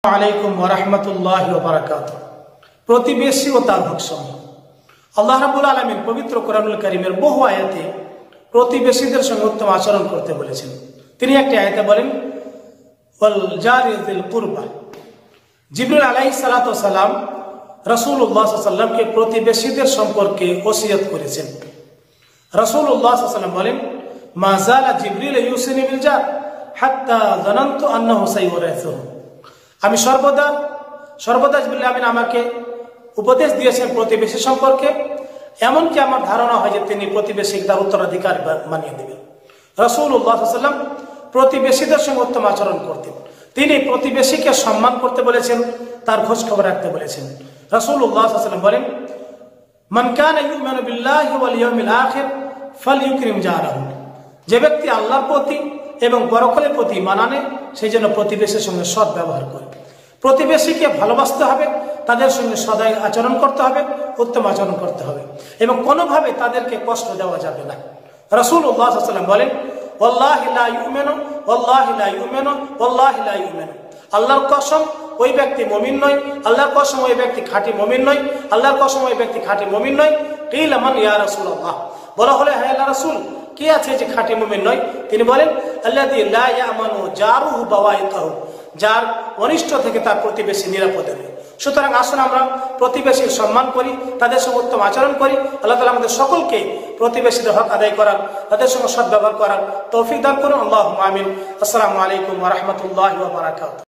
আলাইকুম ওয়া রাহমাতুল্লাহি ওয়া বারাকাতুহু। প্রতিবেশী ও তার হকসমূহ। আল্লাহ রাব্বুল আলামিন পবিত্র কোরআনুল কারীমের বহু আয়াতে প্রতিবেশীদের সঙ্গে উত্তম আচরণ করতে বলেছেন। তিনি একটি আয়াতে বলেন ওয়াল জারি যিল কুরবা। জিবরিল আলাইহিস সালাতু ওয়াস সালাম রাসূলুল্লাহ সাল্লাল্লাহু আলাইহি ওয়াসাল্লামকে প্রতিবেশীদের সম্পর্কে ওসিয়ত করেছেন। রাসূলুল্লাহ সাল্লাল্লাহু আলাইহি ওয়াসাল্লাম বলেন মা যালা জিবরিল ইউসিনি বিল জার হাত্তা যানানতু আন্নাহু সাইয়ুরাসুহু। আমি সর্বদা জিবরিল আমিন আমাকে উপদেশ দিয়েছেন প্রতিবেশী সম্পর্কে, এমনকি আমার ধারণা হয় যে তিনি প্রতিবেশীকে তার উত্তরাধিকার বানিয়ে দেবেন। রাসূলুল্লাহ সাল্লাল্লাহু আলাইহি ওয়াসাল্লাম প্রতিবেশীদের সঙ্গে উত্তম আচরণ করতেন। তিনি প্রতিবেশীকে সম্মান করতে বলেছেন, তার খোঁজ খবর রাখতে বলেছেন। রাসূলুল্লাহ সাল্লাল্লাহু আলাইহি ওয়াসাল্লাম বলেন মান কানা ইউমিনু বিল্লাহি ওয়াল ইয়াউমিল আখির ফালইউকরিম জারাহু। যে ব্যক্তি আল্লাহর প্রতি এবং পরকালের প্রতি ঈমান আনে সেই জন্য প্রতিবেশীর সঙ্গে সৎ ব্যবহার করে। প্রতিবেশীকে ভালোবাসতে হবে, তাদের সঙ্গে সদাই আচরণ করতে হবে, উত্তম আচরণ করতে হবে এবং কোনোভাবে তাদেরকে কষ্ট দেওয়া যাবে না। রাসূলুল্লাহ সাল্লাল্লাহু আলাইহি ওয়াসাল্লাম বলেন ওয়াল্লাহি লা ইউমিনু ওয়াল্লাহি লা ইউমিনু ওয়াল্লাহি লা ইউমিনু। আল্লাহর কসম ওই ব্যক্তি মুমিন নয়, আল্লাহর কসম ওই ব্যক্তি খাঁটি মুমিন নয়, আল্লাহর কসম ওই ব্যক্তি খাঁটি মুমিন নয়। কিলা মান ইয়া রাসূলুল্লাহ। বলা হলো হে আল্লাহর রাসূল, কে আছে যে খাঁটি মুমিন নয়? তিনি বলেন আল্লাযী লা ইয়ামানু জারুহু বাওয়াইকাহু। যার অনিষ্ট থেকে তার প্রতিবেশী নিরাপদে নেই। সুতরাং আসুন আমরা প্রতিবেশীর সম্মান করি, তাদের সঙ্গে উত্তম আচরণ করি। আল্লাহ তাআলা আমাদের সকলকে প্রতিবেশীদের হক আদায় করার, তাদের সঙ্গে সদ্ব্যবহার করার তৌফিক দান করুন। আল্লাহুম্মা আমিন। আসসালামু আলাইকুম ওয়া রাহমাতুল্লাহি ওয়া বারাকাতুহু।